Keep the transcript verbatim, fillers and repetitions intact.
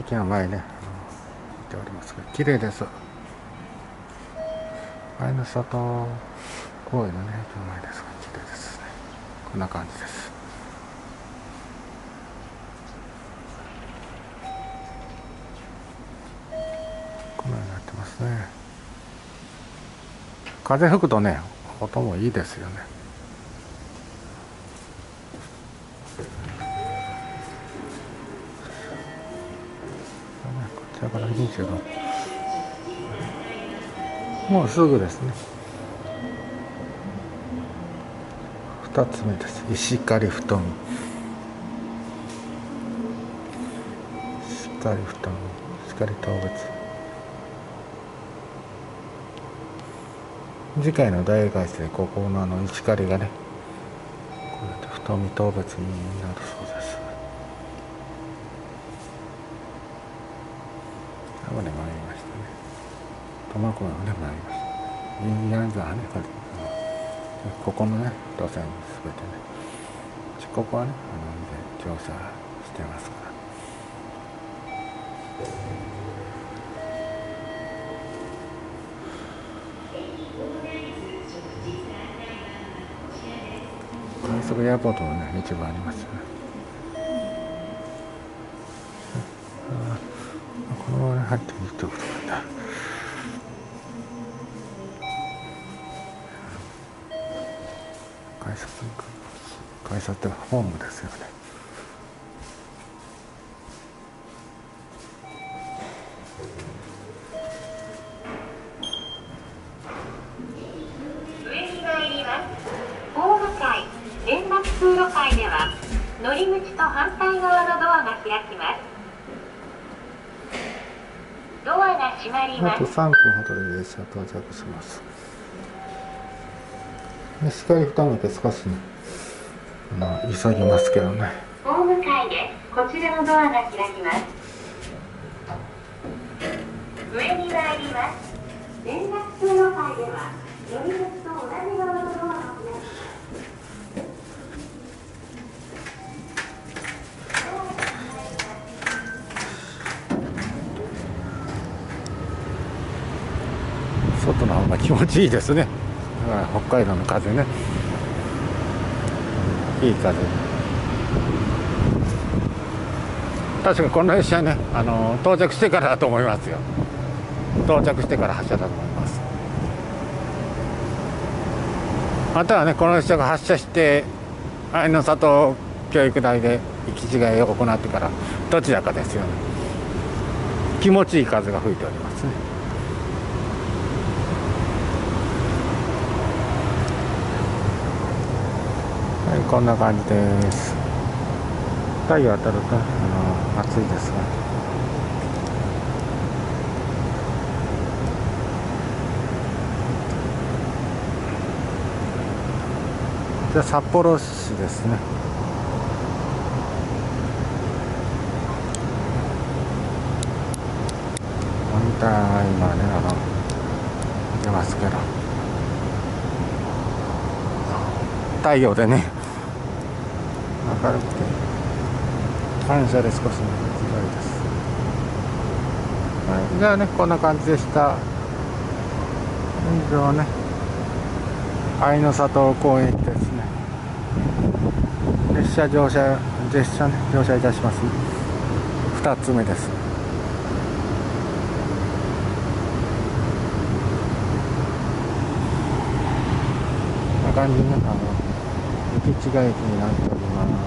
近は前ね見ておりますが、綺麗です。愛の里公園のね駅の前ですが、綺麗ですね。こんな感じです。このようになってますね。風吹くとね音もいいですよね。こちらからにじゅうろく、もうすぐですね。ふたつめです。石狩太み、石狩太み、石狩東別。次回の大会生、ここのあの石狩がねこうやって太み東別になるそうです。あまり参りましたね。苫小牧まで参りました。柳沢ね、ここのね路線すべてね、ここはねあの調査してますから。快速エアポートのね一部ありますよね。このまま入っていいところだ。改札改札ってホームですよね。 上に参ります。ホーム階、連絡通路階では乗り口と反対側のドアが開きます。ドアが閉まります。 あとさんぷんほどで列車到着します。石狩二目って少しね、まあ、急ぎますけどね。 ホーム階でこちらのドアが開きます。上に参ります。連絡通路階では乗り口と同じ側のドアが開きます。 外の方が気持ちいいですね。北海道の風ね、いい風。確かこの列車ね、あの到着してからだと思いますよ。到着してから発車だと思います。またはねこの列車が発車して愛の里教育大で行き違いを行ってからどちらかですよね。気持ちいい風が吹いておりますね。はい、こんな感じです。太陽当たるとあの暑いですが、じゃあ札幌市ですね。モニターが今ねあの出ますけど、太陽でね明るくて反射で少しね強いです。はい、じゃあねこんな感じでした。以上ね愛の里公園ですね。列車乗車列車ね乗車いたします。ふたつめです。こんな感じでねあの行き違い駅になっております。